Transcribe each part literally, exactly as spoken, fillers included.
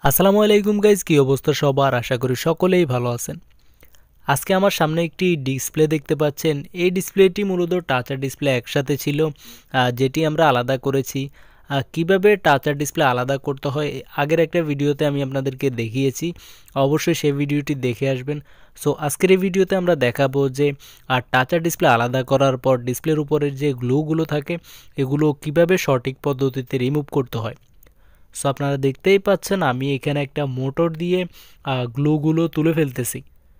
আসসালামু আলাইকুম গাইজ, কি অবস্থা সবার? আশা করি সকলেই ভালো আছেন। আজকে আমার সামনে একটি ডিসপ্লে দেখতে পাচ্ছেন। এই ডিসপ্লেটি মূলত টাচ আর ডিসপ্লে একসাথে ছিল, যেটি আমরা আলাদা করেছি। কিভাবে টাচ আর ডিসপ্লে আলাদা করতে হয় আগের একটা ভিডিওতে আমি আপনাদেরকে দেখিয়েছি, অবশ্যই সেই ভিডিওটি দেখে আসবেন। সো আজকের এই ভিডিওতে আমরা দেখাবো যে আর টাচ আর ডিসপ্লে আলাদা করার পর ডিসপ্লের উপরের যে গ্লুগুলো থাকে এগুলো কিভাবে সঠিক পদ্ধতিতে রিমুভ করতে হয়। সো আপনারা দেখতেই পাচ্ছেন আমি এখানে একটা মোটর দিয়ে গ্লুগুলো তুলে ফেলতেছি।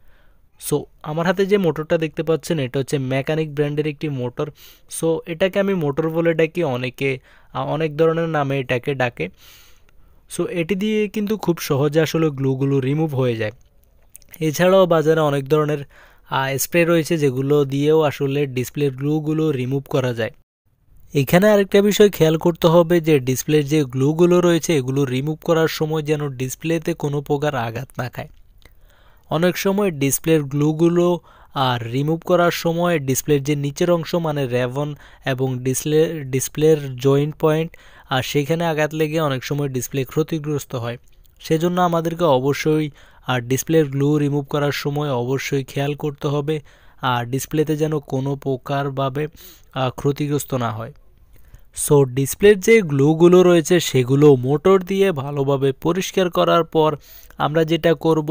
সো আমার হাতে যে মোটরটা দেখতে পাচ্ছেন এটা হচ্ছে মেকানিক ব্র্যান্ডের একটি মোটর। সো এটাকে আমি মোটর বলে ডাকি, অনেকে অনেক ধরনের নামে এটাকে ডাকে। সো এটি দিয়ে কিন্তু খুব সহজে আসলে গ্লুগুলো রিমুভ হয়ে যায়। এছাড়াও বাজারে অনেক ধরনের স্প্রে রয়েছে যেগুলো দিয়েও আসলে ডিসপ্লের গ্লুগুলো রিমুভ করা যায়। এখানে আরেকটা বিষয় খেয়াল করতে হবে যে ডিসপ্লের যে গ্লুগুলো রয়েছে এগুলো রিমুভ করার সময় যেন ডিসপ্লেতে কোনো প্রকার আঘাত না খায়। অনেক সময় ডিসপ্লের গ্লুগুলো আর রিমুভ করার সময় ডিসপ্লের যে নিচের অংশ মানে রেভন এবং ডিসপ্লে ডিসপ্লের জয়েন্ট পয়েন্ট আর সেখানে আঘাত লেগে অনেক সময় ডিসপ্লে ক্ষতিগ্রস্ত হয়। সেজন্য আমাদেরকে অবশ্যই আর ডিসপ্লের গ্লু রিমুভ করার সময় অবশ্যই খেয়াল করতে হবে আর ডিসপ্লেতে যেন কোনো প্রকারভাবে ক্ষতিগ্রস্ত না হয়। সো ডিসপ্লের যে গ্লুগুলো রয়েছে সেগুলো মোটর দিয়ে ভালোভাবে পরিষ্কার করার পর আমরা যেটা করব,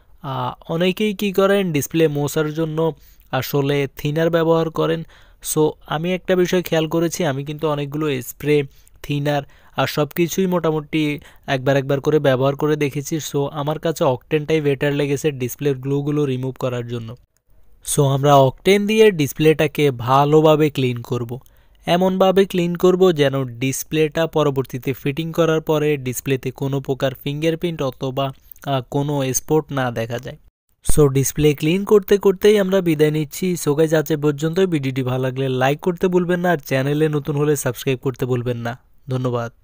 অনেকেই কি করেন ডিসপ্লে মোছার জন্য আসলে থিনার ব্যবহার করেন। সো আমি একটা বিষয় খেয়াল করেছি, আমি কিন্তু অনেকগুলো স্প্রে থিনার আর সব কিছুই মোটামুটি একবার একবার করে ব্যবহার করে দেখেছি। সো আমার কাছে অকটেনটাই বেটার লেগেছে ডিসপ্লের গ্লুগুলো রিমুভ করার জন্য। সো আমরা অকটেন দিয়ে ডিসপ্লেটাকে ভালোভাবে ক্লিন করব। এমনভাবে ক্লিন করব যেন ডিসপ্লেটা পরবর্তীতে ফিটিং করার পরে ডিসপ্লেতে কোনো প্রকার ফিঙ্গারপ্রিন্ট অথবা কোনো স্পট না দেখা যায়। সো ডিসপ্লে ক্লিন করতে করতেই আমরা বিদায় নিচ্ছি। সো গাইস, আজ পর্যন্ত। ভিডিওটি ভালো লাগলে লাইক করতে ভুলবেন না আর চ্যানেলে নতুন হলে সাবস্ক্রাইব করতে ভুলবেন না। ধন্যবাদ।